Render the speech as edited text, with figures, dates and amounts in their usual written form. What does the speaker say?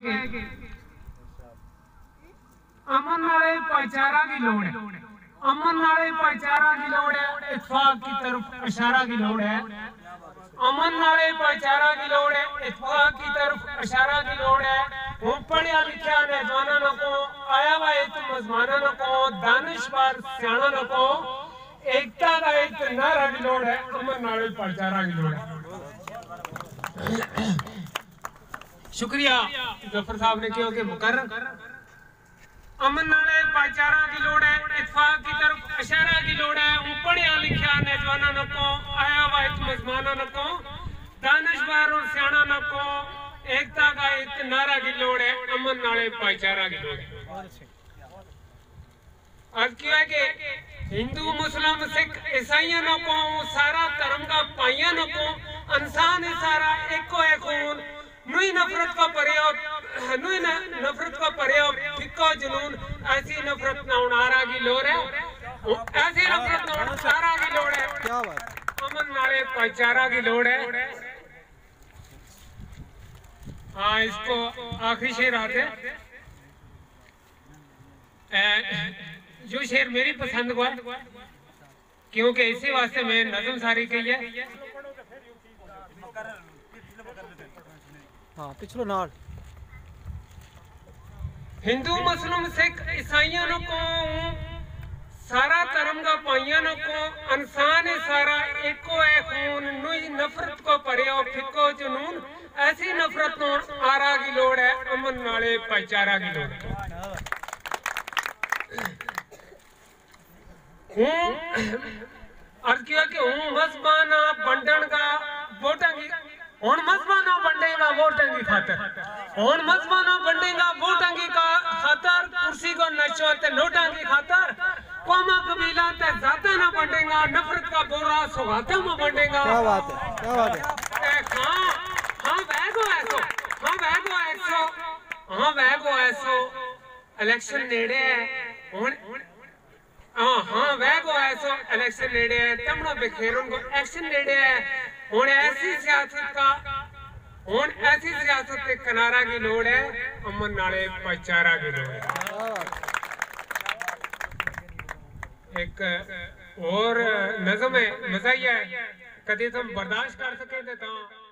अमन नाले भाईचारा की लोड़ है, अमन नाले भाईचारा की लोड़ है, इत्तेफाक की तरफ इशारा की लोड़ है। अमन नाले भाईचारा की लोड़ है, इत्तेफाक की तरफ इशारा की लोड़ है। हम पढ़िया लिखिया नौजवानों को, आया हुआ एक मजमानों को, दानिशवर सियाणों को एकता का एक नारा की लोड़ है। अमन नाले भाईचारा की लोड़ है। शुक्रिया जफर साहब ने क्यों के मुकर्रर। अमन नाले भाईचारा की लोड़ है, इत्तेफाक की तरफ इशारा की लोड़ है। पढ़िया लिखिया नौजवानों को, आया हुआ एक मजमानों को, दानिशवर और सियाणों को एकता का एक नारा की लोड़ है। अमन नाले भाईचारा की लोड़ है। अर्ज किया कि हिंदू मुस्लिम सिख ईसाइयों को सारा धर्म का पाइयों को इंसान है सारा एको है खून। नुई नफरत का प्रयोग, नुई नफरत का प्रयोग फिक्का जुनून। ऐसी नफरत न उनारा की लोड़ है, ऐसी नफरत न उनारा की लोड़ है। क्या बात, अमन नाले भाईचारा की लोड़ है। हाँ, इसको आखिरी शेर आते जो शेर मेरी पसंद हुआ क्योंकि इसी वास्ते मैं नज़म सारी की है। हाँ, पिछलो नाल हिंदू मुस्लिम सिख ईसाइयों को सारा धर्म का पाइयों को इंसान है सारा एको है खून। नुई नफरत को परियो फिको जुनून। ऐसी नफरत को आरा की लोड़ है। अमन नाले भाईचारा की लोड़ है। अर्ज किया कि हूँ मजबाना बंडन का वोटा की हूँ मजबाना बंडेगा वोटां की खातर, हूँ मजबाना बंडेगा वोटां की खातर, कुर्सी को नशो ते नोटां की खातर, कौमा कबीला ते जाता ना बंडेगा, नफरत का बोरा सौगातों में बंडेगा। क्या बात है, क्या बात है। हाँ हाँ वैगो ऐसो, हाँ वैगो ऐसो, हाँ वैगो ऐसो इलेक्शन नेड़े है। हाँ वैगो ऐसो इलेक्शन नेड़े है। तमना बिखेरुन को एक्शन नेड़े है। हुण ऐसी सियासत का, हुण ऐसी सियासत के किनारा की लोड़ है। अमन नाले भाईचारा की लोड़ है। एक और नज़म है, मज़ा ही है, कभी तुम बर्दाश्त कर सके तो